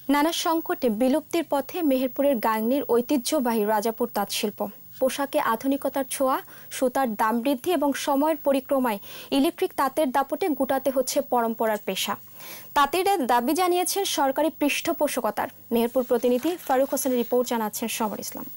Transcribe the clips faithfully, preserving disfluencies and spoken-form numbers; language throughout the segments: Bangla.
নানা সংকটে বিলুপ্তির পথে মেহেরপুরের গাংনীর ঐতিহ্যবাহী রাজাপুর তাঁত শিল্প। পোশাকে আধুনিকতার ছোঁয়া, সুতার দাম বৃদ্ধি এবং সময়ের পরিক্রমায় ইলেকট্রিক তাঁতের দাপটে গুটাতে হচ্ছে পরম্পরার পেশা। তাঁতিদের দাবি জানিয়েছেন সরকারি পৃষ্ঠপোষকতার। মেহেরপুর প্রতিনিধি ফারুক হোসেনের রিপোর্ট জানাচ্ছেন সমর ইসলাম।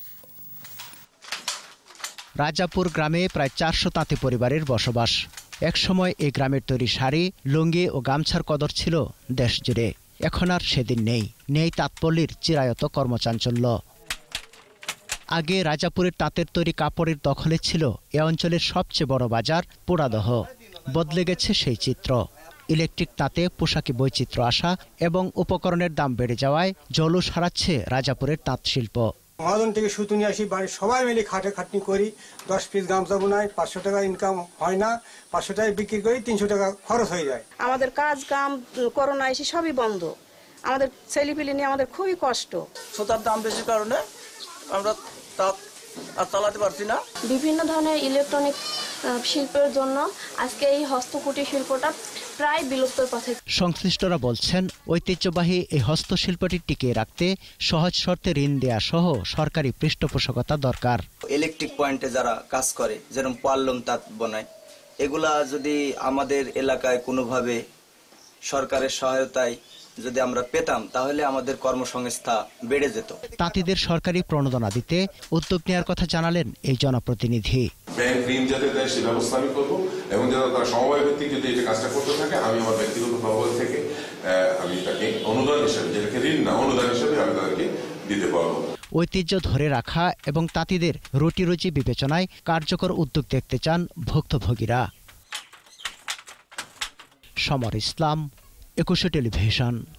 রাজাপুর গ্রামে প্রায় চারশো তাঁতি পরিবারের বসবাস। একসময় এই গ্রামের তৈরি শাড়ি, লুঙ্গি ও গামছার কদর ছিল দেশ জুড়ে। এখন আর সেদিন নেই নেই তাঁতপল্লীর চিরায়ত কর্মচাঞ্চল্য। আগে রাজাপুরের তাঁতের তৈরি কাপড়ের দখলে ছিল এ অঞ্চলের সবচেয়ে বড় বাজার পোড়াদহ। বদলে গেছে সেই চিত্র। ইলেকট্রিক তাঁতে পোশাকি বৈচিত্র্য আসা এবং উপকরণের দাম বেড়ে যাওয়ায় জলুস হারাচ্ছে রাজাপুরের তাঁত শিল্প। মহাজন থেকে সুতো নিয়ে আসি, বাড়ির সবাই মিলে খাটে খাটনি করি, দশ পিস গামছা বোনাই, পাঁচশো টাকা ইনকাম হয় না, পাঁচশো টাকা বিক্রি করি, তিনশো টাকা খরচ হয়ে যায়। আমাদের কাজ কাম করোনা এসে সবই বন্ধ। আমাদের ছেলেপিলে নিয়ে আমাদের খুবই কষ্ট। সুতার দাম বেশির কারণে আমরা তাঁত আর চালাতে পারছি না। বিভিন্ন ধরনের ইলেকট্রনিক শিল্পের জন্য আজকে এই হস্তকুটির শিল্পটা প্রায় বিলুপ্তর পথে। সংশ্লিষ্টরা বলছেন, ঐতিহ্যবাহী এই হস্তশিল্পটি টিকিয়ে রাখতে সহজ শর্তে ঋণ দেয়া সহ সরকারি পৃষ্ঠপোষকতা দরকার। ইলেকট্রিক পয়েন্টে যারা কাজ করে, যেরকম পাল্লম তাঁত বনায়, এগুলা যদি আমাদের এলাকায় কোনোভাবে সরকারের সহায়তায় যদি আমরা পেতাম তাহলে আমাদের কর্মসংস্থান বেড়ে যেত। তাঁতিদের সরকারি প্রণোদনা দিতে উদ্যোগ নেওয়ার কথা জানালেন এই জনপ্রতিনিধি। ব্যাংক ঋণ যাতে দেয় সে ব্যবস্থা আমি করবো এবং যারা তারা সমবায় ভিত্তিক যদি এটা কাজটা করতে থাকে আমি আমার ব্যক্তিগত তহবিল থেকে আমি তাকে অনুদান হিসেবে, যেটাকে ঋণ না অনুদান হিসেবে আমি তাদেরকে দিতে পারবো। ঐতিহ্য ধরে রাখা এবং তাঁতিদের রুটি রুচি বিবেচনায় কার্যকর উদ্যোগ দেখতে চান ভুক্তভোগীরা। সমর ইসলাম, একুশে টেলিভিশন।